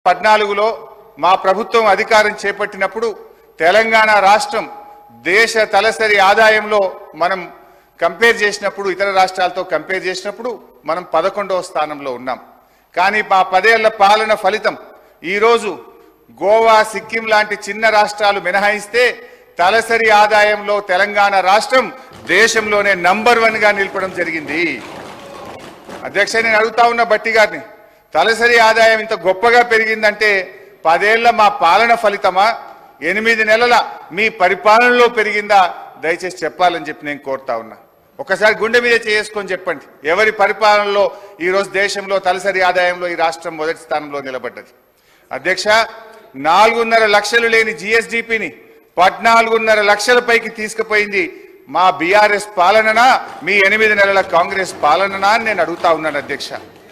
14లో మా ప్రభుత్వం అధికారం చేపట్టినప్పుడు తెలంగాణ రాష్ట్రం దేశ తలసరి ఆదాయంలో మనం కంపేర్ చేసినప్పుడు ఇతర రాష్ట్రాలతో కంపేర్ చేసినప్పుడు మనం 11వ స్థానంలో ఉన్నాం. కానీ మా 10 ఏళ్ల పాలన ఫలితం ఈ రోజు గోవా, సిక్కిం లాంటి చిన్న రాష్ట్రాలు మినహాయిస్తే తలసరి ఆదాయంలో తెలంగాణ రాష్ట్రం దేశంలోనే నంబర్ 1 గా నిలపడం జరిగింది. అధ్యక్ష, నేను అడుగుతా ఉన్న బట్టి గారిని, తలసరి ఆదాయం ఇంత గొప్పగా పెరిగిందంటే 10 ఏళ్ల మా పాలన ఫలితమా, 8 నెలల మీ పరిపాలనలో పెరిగిందా? దయచేసి చెప్పాలని చెప్పి నేను కోరుతా ఉన్నా. ఒకసారి గుండె మీద చేసుకొని చెప్పండి, ఎవరి పరిపాలనలో ఈరోజు దేశంలో తలసరి ఆదాయంలో ఈ రాష్ట్రం మొదటి స్థానంలో నిలబడ్డది? అధ్యక్ష, 4.5 లక్షలు లేని జిఎస్డిపిని 14.5 లక్షల పైకి తీసుకుపోయింది మా బీఆర్ఎస్ పాలననా, మీ 8 నెలల కాంగ్రెస్ పాలననా అని నేను అడుగుతా ఉన్నాను. అధ్యక్ష,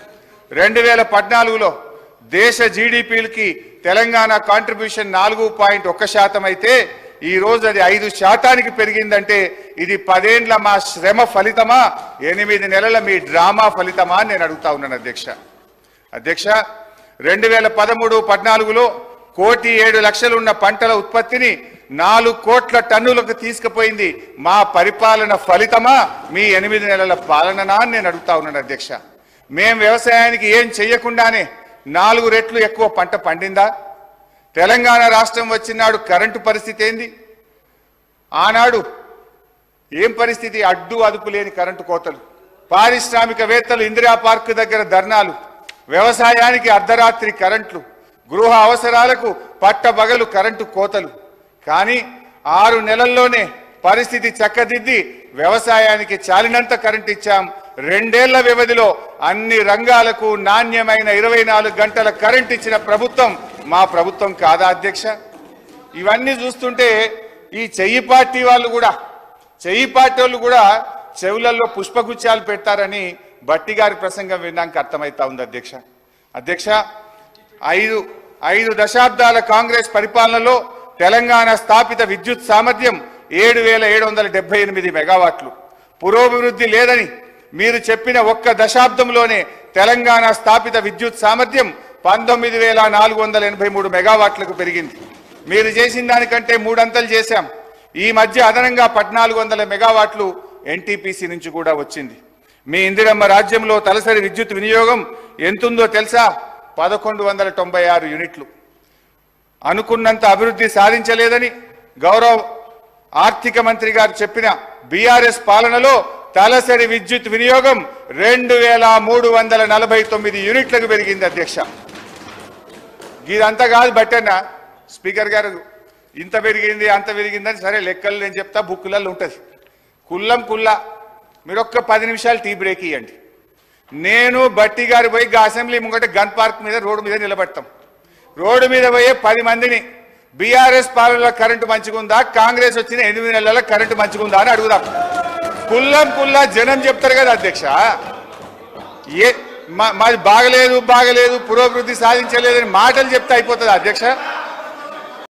2014లో దేశ జీడిపికి తెలంగాణ కాంట్రిబ్యూషన్ 4.1% అయితే ఈ రోజు అది 5% పెరిగిందంటే ఇది 10 ఏళ్ల మా శ్రమ ఫలితమా, 8 నెలల మీ డ్రామా ఫలితమా అని నేను అడుగుతా ఉన్నాను. అధ్యక్ష, 2013-14లో 1,07,00,000 ఉన్న పంటల ఉత్పత్తిని 4 కోట్ల టన్నులకు తీసుకుపోయింది మా పరిపాలన ఫలితమా, మీ 8 నెలల పాలననా అని నేను అడుగుతా ఉన్నాను. అధ్యక్ష, మేం వ్యవసాయానికి ఏం చెయ్యకుండానే 4 రెట్లు ఎక్కువ పంట పండిందా? తెలంగాణ రాష్ట్రం వచ్చినాడు కరెంటు పరిస్థితి ఏంది? ఆనాడు ఏం పరిస్థితి? అడ్డు అదుపు లేని కరెంటు కోతలు, పారిశ్రామికవేత్తలు ఇందిరా పార్క్ దగ్గర ధర్నాలు, వ్యవసాయానికి అర్ధరాత్రి కరెంట్లు, గృహ అవసరాలకు పట్టబగలు కరెంటు కోతలు. కానీ 6 నెలల్లోనే పరిస్థితి చక్కదిద్ది వ్యవసాయానికి చాలినంత కరెంట్ ఇచ్చాం. 2 ఏళ్ల వ్యవధిలో అన్ని రంగాలకు నాణ్యమైన 24 గంటల కరెంట్ ఇచ్చిన ప్రభుత్వం మా ప్రభుత్వం కాదా? అధ్యక్ష, ఇవన్నీ చూస్తుంటే ఈ చెయ్యి పార్టీ వాళ్ళు కూడా చెవులలో పుష్పగుచ్చాలు పెడతారని బట్టి గారి ప్రసంగం విన్నాక అర్థమవుతా ఉంది. అధ్యక్ష, 5 దశాబ్దాల కాంగ్రెస్ పరిపాలనలో తెలంగాణ స్థాపిత విద్యుత్ సామర్థ్యం 7,778 మెగావాట్లు. పురోభివృద్ధి లేదని మీరు చెప్పిన ఒక్క దశాబ్దంలోనే తెలంగాణ స్థాపిత విద్యుత్ సామర్థ్యం 19,483 మెగావాట్లకు పెరిగింది. మీరు చేసిన దానికంటే 3 అంతలు చేశాం. ఈ మధ్య అదనంగా 1,400 మెగావాట్లు ఎన్టీపీసీ నుంచి కూడా వచ్చింది. మీ ఇందిరమ్మ రాజ్యంలో తలసరి విద్యుత్ వినియోగం ఎంతుందో తెలుసా? 1,196 యూనిట్లు. అనుకున్నంత అభివృద్ధి సాధించలేదని గౌరవ ఆర్థిక మంత్రి గారు చెప్పిన బీఆర్ఎస్ పాలనలో తలసరి విద్యుత్ వినియోగం 2,349 యూనిట్లకు పెరిగింది. అధ్యక్ష, ఇదంతా కాదు బట్టన్న, స్పీకర్ గారు ఇంత పెరిగింది అంత పెరిగిందని సరే లెక్కలు నేను చెప్తా, బుక్కులలో ఉంటుంది. కుల్లా మీరు ఒక్క 10 నిమిషాలు టీ బ్రేక్ ఇవ్వండి. నేను బట్టి గారు పోయి అసెంబ్లీ ముంగట గన్ పార్క్ మీద రోడ్డు మీద నిలబడతాం. రోడ్డు మీద పోయే 10 మందిని బీఆర్ఎస్ పాలనలో కరెంటు మంచిగుందా, కాంగ్రెస్ వచ్చిన 8 నెలల కరెంటు మంచిగుందా అని అడుగుదాం. కుల్లా జనం చెప్తారు కదా అధ్యక్ష. మాది బాగలేదు పురోభివృద్ధి సాధించలేదని మాటలు చెప్తే అయిపోతుంది అధ్యక్ష.